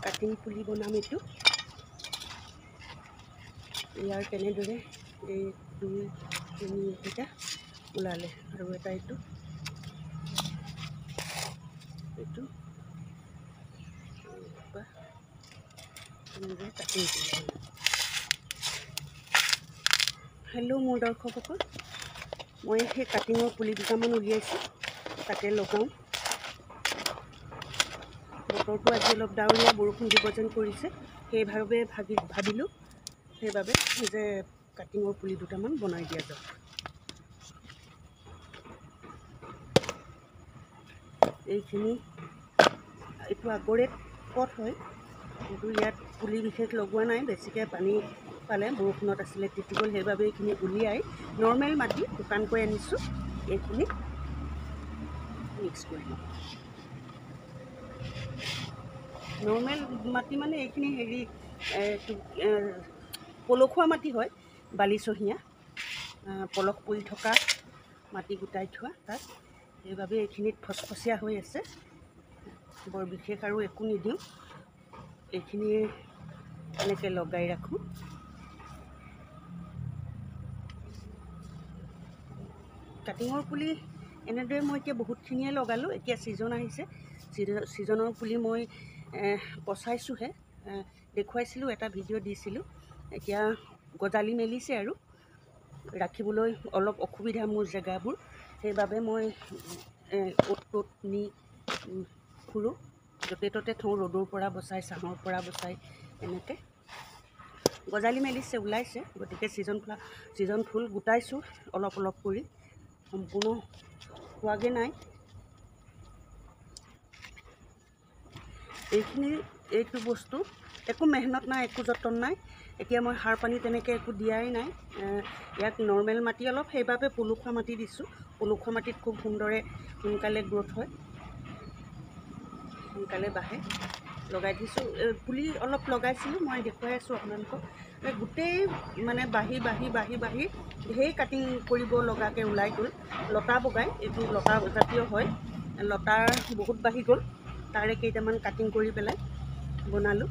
Cutting পুলি বনাম এইটো ইয়াৰ কেনেদৰে এই 2 3 এটা ওলালে আৰু এটা এইটো কেনেদৰে কাটিং কৰিব। হেল্ল' মোৰ দৰ্শকসকল, মই সেই কাটিঙৰ পুলি দুটামান উলিয়াইছোঁ, তাকে লগাওঁ। বতৰটো আজি অলপ ডাৱৰীয়া, বৰষুণ দিব যেন কৰিছে, সেইভাৱে ভাবিলোঁ সেইবাবে যে কাটিঙৰ পুলি দুটামান বনাই দিয়া যাওক। এইটো আগৰে পথ হয়, কিন্তু ইয়াত পুলি বিশেষ লগোৱা নাই। বেছিকৈ পানী পালে বৰষুণত আছিলে তিতি গ'ল, সেইবাবে এইখিনি উলিয়াই নৰ্মেল মাটি শুকানকৈ আনিছোঁ, এইখিনি মিক্স কৰি লওঁ। নৰ্মেল মাটি মানে এইখিনি পলসুৱা মাটি হয়, বালিচহীয়া পলস পৰি থকা মাটি গোটাই থোৱা তাত, সেইবাবে এইখিনিত ফচফচীয়া হৈ আছে। বৰ বিশেষ আৰু একো নিদিওঁ, এইখিনি এনেকৈ লগাই ৰাখোঁ। কাটিঙৰ পুলি এনেদৰে মই এতিয়া বহুতখিনিয়ে লগালোঁ। এতিয়া ছিজন আহিছে, ছিজনৰ পুলি মই পচাইছোঁহে, দেখুৱাইছিলোঁ, এটা ভিডিঅ' দিছিলোঁ। এতিয়া গজালি মেলিছে আৰু ৰাখিবলৈ অলপ অসুবিধা মোৰ জেগাবোৰ, সেইবাবে মই অ'ত ত'ত নি ফুৰোঁ, য'তে ত'তে থওঁ, ৰ'দৰ পৰা বচাই, ছাঁৰ পৰা বচাই। এনেকৈ গজালি মেলিছে, ওলাইছে। গতিকে ছিজন ফুল গোটাইছোঁ অলপ অলপ কৰি, সম্পূৰ্ণ হোৱাগৈ নাই। এইটো বস্তু একো মেহনত নাই, একো যতন নাই। এতিয়া মই সাৰ পানী তেনেকৈ একো দিয়াই নাই। ইয়াত নৰ্মেল মাটি অলপ, সেইবাবে পলসুৱা মাটি দিছোঁ। পলসুৱা মাটিত খুব সোনকালে গ্ৰ'থ হয়, সোনকালে বাঢ়ে। লগাই দিছোঁ, পুলি অলপ লগাইছিলোঁ, মই দেখুৱাই আছোঁ আপোনালোকক। গোটেই মানে বাঢ়ি ঢেৰ কাটিং কৰিব লগাকৈ ওলাই গ'ল। লতা বগাই, এইটো লতা জাতীয় হয়, লতাৰ বহুত বাঢ়ি গ'ল। তাৰে কেইটামান কাটিং কৰি পেলাই বনালোঁ।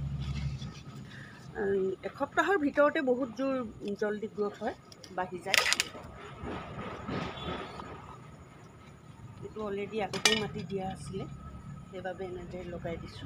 এসপ্তাহৰ ভিতৰতে বহুত জোৰ জল্দি গ্ৰ'থ হয়, বাঢ়ি যায়। এইটো অলৰেডি আগতেই মাটি দিয়া আছিলে, সেইবাবে এনেদৰে লগাই দিছোঁ।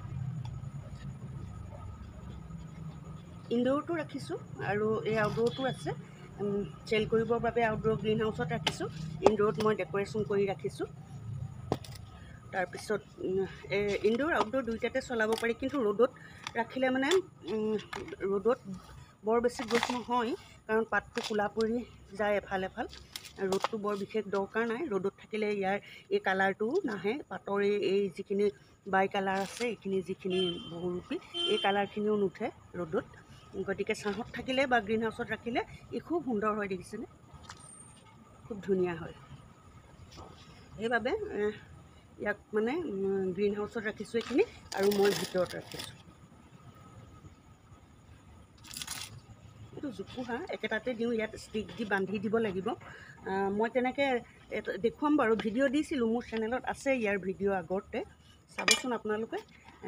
ইনডোৰটো ৰাখিছোঁ আৰু এই আউটডোৰটো আছে, চেল কৰিবৰ বাবে আউটডোৰ গ্ৰীণ হাউচত ৰাখিছোঁ। ইনডোৰত মই ডেক'ৰেশ্যন কৰি ৰাখিছোঁ। তাৰপিছত ইনডোৰ আউটডোৰ দুয়োটাতে চলাব পাৰি, কিন্তু ৰ'দত ৰাখিলে মানে ৰ'দত বৰ বেছি গ্ৰ'থ নহয়, কাৰণ পাতটো ক'লা পৰি যায় এফাল এফাল। ৰ'দটো বৰ বিশেষ দৰকাৰ নাই। ৰ'দত থাকিলে ইয়াৰ এই কালাৰটোও নাহে, পাতৰ এই যিখিনি বাই কালাৰ আছে, এইখিনি যিখিনি বহুৰূপী, এই কালাৰখিনিও নুঠে ৰ'দত। গতিকে ছাঁত থাকিলে বা গ্ৰীণ হাউচত ৰাখিলে ই খুব সুন্দৰ হয়, দেখিছেনে? খুব ধুনীয়া হয়। সেইবাবে ইয়াক মানে গ্ৰীণ হাউচত ৰাখিছোঁ এইখিনি, আৰু মই ভিতৰত ৰাখিছোঁ। এইটো জোপোহা একেটাতে দিওঁ, ইয়াত ষ্টিক দি বান্ধি দিব লাগিব। মই তেনেকৈ দেখুৱাম বাৰু, ভিডিঅ' দিছিলোঁ, মোৰ চেনেলত আছে ইয়াৰ ভিডিঅ' আগতে, চাবচোন আপোনালোকে।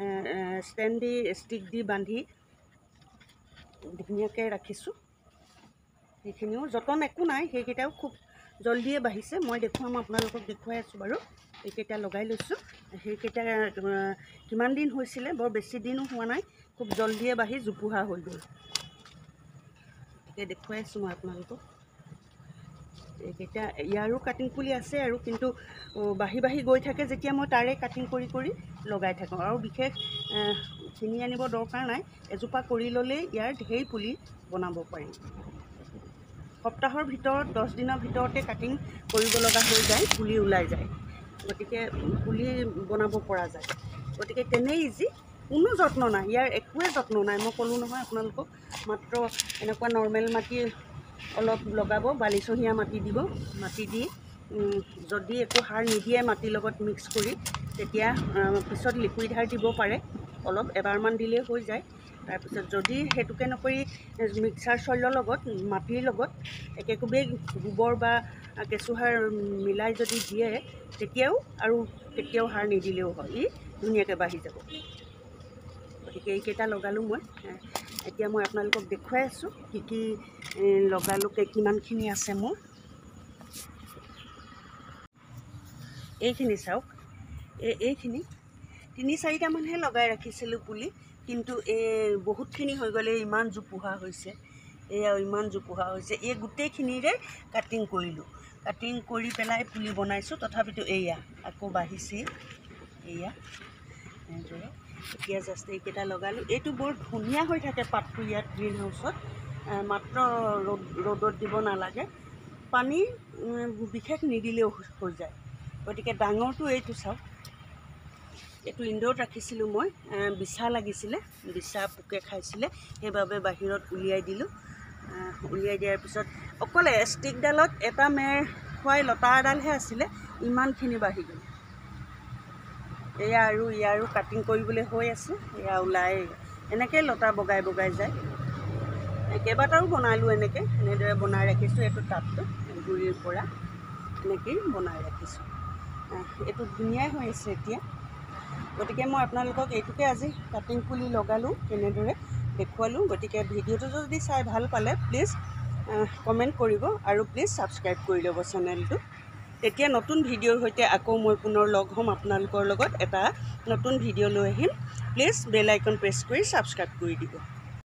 ষ্টিক দি বান্ধি ধুনীয়াকৈ ৰাখিছোঁ। সেইখিনিও যতন একো নাই, সেইকেইটাও খুব জল্দিয়ে বাঢ়িছে। মই দেখুৱাম, আপোনালোকক দেখুৱাই আছোঁ বাৰু। এইকেইটা লগাই লৈছোঁ, সেইকেইটা কিমান দিন হৈছিলে, বৰ বেছি দিনো হোৱা নাই, খুব জল্দিয়ে বাঢ়ি জোপোহা হৈ গ'ল। গতিকে দেখুৱাই আছোঁ মই আপোনালোকক। এইকেইটা ইয়াৰো কাটিং পুলি আছে আৰু, কিন্তু বাঢ়ি গৈ থাকে যেতিয়া মই তাৰে কাটিং কৰি লগাই থাকোঁ। আৰু বিশেষ কিনি আনিব দৰকাৰ নাই, এজোপা কৰি ল'লেই ইয়াৰ ঢেৰ পুলি বনাব পাৰি। সপ্তাহৰ ভিতৰত 10 দিনৰ ভিতৰতে কাটিং কৰিব লগা হৈ যায়, পুলি ওলাই যায়। গতিকে পুলি বনাব পৰা যায়। গতিকে তেনেই ইজি, কোনো যত্ন নাই, ইয়াৰ একোৱে যত্ন নাই। মই ক'লোঁ নহয় আপোনালোকক, মাত্ৰ এনেকুৱা নৰ্মেল মাটি অলপ লগাব, বালিচহীয়া মাটি দিব, মাটি দি যদি একো সাৰ নিদিয়ে মাটিৰ লগত মিক্স কৰি, তেতিয়া পিছত লিকুইড সাৰ দিব পাৰে অলপ, এবাৰমান দিলেই হৈ যায়। তাৰপিছত যদি সেইটোকে নকৰি মিক্সাৰ চইলৰ লগত, মাটিৰ লগত একেকোবেই গোবৰ বা কেঁচুসাৰ মিলাই যদি দিয়ে, তেতিয়াও, আৰু কেতিয়াও সাৰ নিদিলেও হয়, ই ধুনীয়াকৈ বাঢ়ি যাব। গতিকে এইকেইটা লগালোঁ মই। এতিয়া মই আপোনালোকক দেখুৱাই আছোঁ কি কি লগালোঁ, কিমানখিনি আছে মোৰ। এইখিনি চাওক, এইখিনি ৩-৪টামানহে লগাই ৰাখিছিলোঁ পুলি, কিন্তু বহুতখিনি হৈ গ'লে ইমান জোপোহা হৈছে, এয়া ইমান জোপোহা হৈছে। এই গোটেইখিনিৰে কাটিং কৰিলোঁ, কাটিং কৰি পেলাই পুলি বনাইছোঁ। তথাপিতো এয়া আকৌ বাঢ়িছেই, এয়া এনেদৰে। এতিয়া জাষ্ট এইকেইটা লগালোঁ। এইটো বৰ ধুনীয়া হৈ থাকে পাতটো ইয়াত গ্ৰীণ হাউচত, মাত্ৰ ৰ'দত দিব নালাগে, পানী বিশেষ নিদিলেও হৈ যায়। গতিকে ডাঙৰটো এইটো চাওক, এইটো ইনডোৰত ৰাখিছিলোঁ মই, বিছা লাগিছিলে, বিছা পোকে খাইছিলে, সেইবাবে বাহিৰত উলিয়াই দিলোঁ। উলিয়াই দিয়াৰ পিছত অকল ষ্টিকডালত এটা মেৰ খুৱাই লতা এডালহে আছিলে, ইমানখিনি বাঢ়ি গ'ল। এয়া আৰু ইয়াৰো কাটিং কৰিবলৈ হৈ আছে, এয়া ওলাই এনেকৈ লতা বগাই বগাই যায়। কেইবাটাও বনালোঁ এনেদৰে বনাই ৰাখিছোঁ। এইটো টাবটো গুৰিৰ পৰা এনেকৈয়ে বনাই ৰাখিছোঁ। এইটো ধুনীয়াই হৈ আছে এতিয়া। গতিকে মই আপোনালোকক এইটোকে আজি কাটিং পুলি লগালোঁ, কেনেদৰে দেখুৱালোঁ। গতিকে ভিডিঅ'টো যদি চাই ভাল পালে প্লিজ কমেণ্ট কৰিব আৰু প্লিজ ছাবস্ক্ৰাইব কৰি ল'ব চেনেলটো। তেতিয়া নতুন ভিডিঅ'ৰ সৈতে আকৌ মই পুনৰ লগ হ'ম আপোনালোকৰ লগত। এটা নতুন ভিডিঅ' লৈ আহিম। প্লিজ বেল আইকন প্ৰেছ কৰি ছাবস্ক্ৰাইব কৰি দিব।